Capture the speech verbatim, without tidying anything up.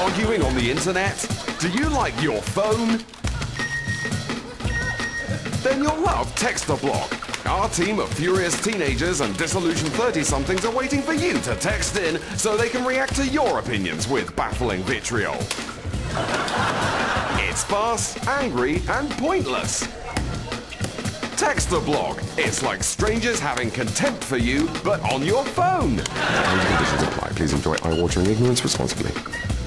arguing on the internet? Do you like your phone? Then you'll love Text-to-Blog. Our team of furious teenagers and disillusioned thirty-somethings are waiting for you to text in so they can react to your opinions with baffling vitriol. It's fast, angry, and pointless. Text-to-Blog. It's like strangers having contempt for you, but on your phone. Terms and conditions apply. Please enjoy eye-watering ignorance responsibly.